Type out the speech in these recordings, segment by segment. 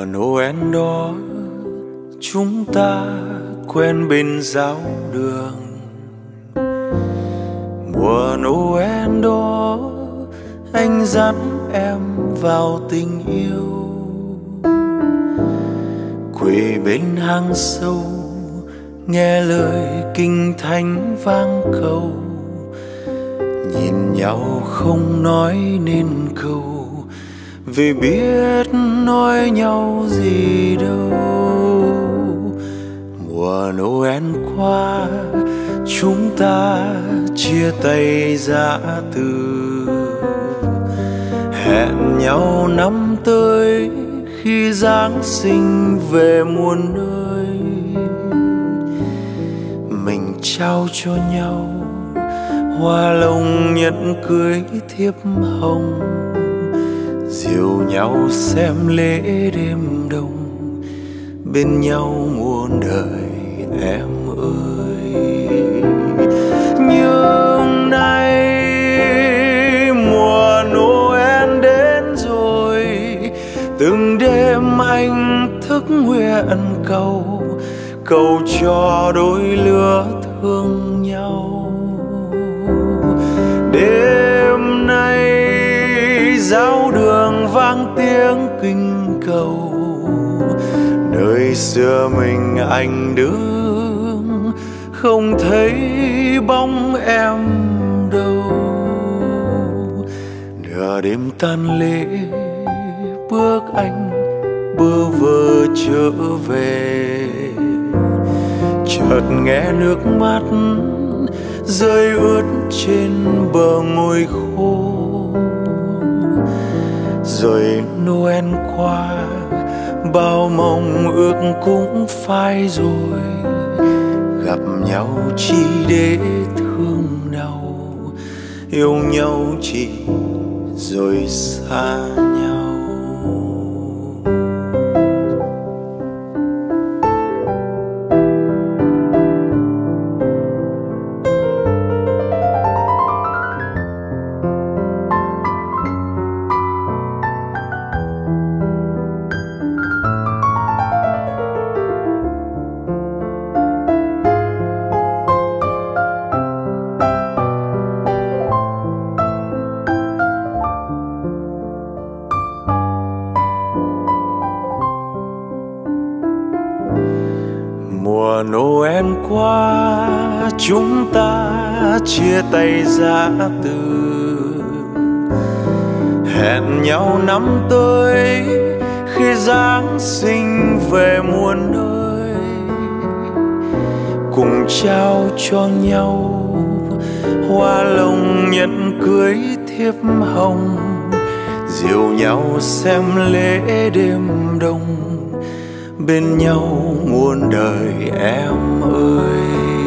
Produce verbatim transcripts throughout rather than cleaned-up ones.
Noel đó chúng ta quen bên giáo đường. Mùa Noel đó anh dắt em vào tình yêu, quê bên hang sâu nghe lời kinh thánh vang cầu, nhìn nhau không nói nên câu vì biết nói nhau gì đâu. Mùa Noel qua chúng ta chia tay giã từ, hẹn nhau năm tới khi Giáng sinh về muôn nơi. Mình trao cho nhau hoa lồng nhẫn cưới thiếp hồng, dìu nhau xem lễ đêm đông, bên nhau muôn đời em ơi. Nhưng nay mùa Noel đến rồi, từng đêm anh thức nguyện cầu, cầu cho đôi lứa thương nhau. Đêm nay giáo đường vang tiếng kinh cầu, nơi xưa mình anh đứng không thấy bóng em đâu. Nửa đêm tan lễ bước anh bơ vơ trở về, chợt nghe nước mắt rơi ướt trên bờ môi khô. Rồi Noel qua bao mong ước cũng phai rồi, gặp nhau chỉ để thương đau, yêu nhau chỉ rồi xa nhau. Mùa Noel qua chúng ta chia tay giã từ, hẹn nhau năm tới khi Giáng sinh về muôn nơi. Cùng trao cho nhau hoa lồng nhẫn cưới thiếp hồng, dìu nhau xem lễ đêm đông, bên nhau muôn đời em ơi.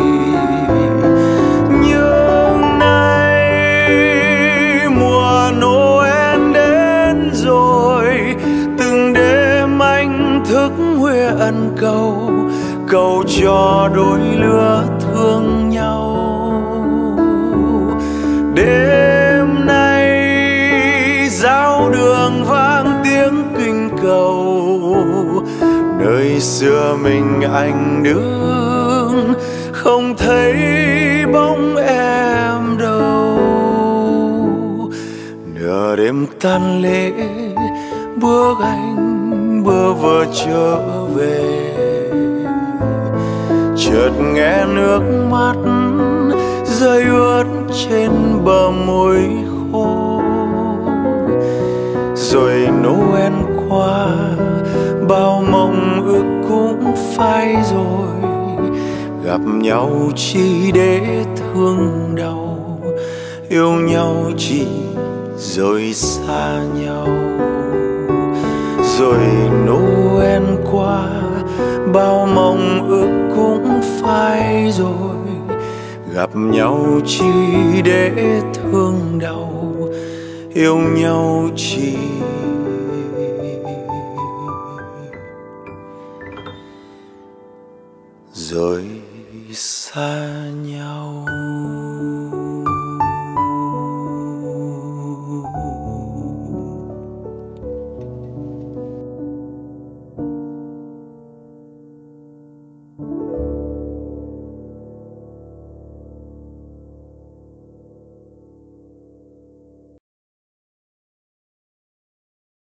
Nhưng nay mùa Noel đến rồi, từng đêm anh thức nguyện cầu, cầu cho đôi lứa thương nhau. Đêm nay giáo đường vang tiếng kinh cầu, nơi xưa mình anh đứng không thấy bóng em đâu. Nửa đêm tan lễ bước anh bơ vơ trở về, chợt nghe nước mắt rơi ướt trên bờ môi khô. Rồi Noel qua bao mong ước cũng phai rồi, gặp nhau chỉ để thương đau, yêu nhau chỉ rồi xa nhau. Rồi Noel qua bao mong ước cũng phai rồi, gặp nhau chỉ để thương đau, yêu nhau chỉ rồi xa nhau.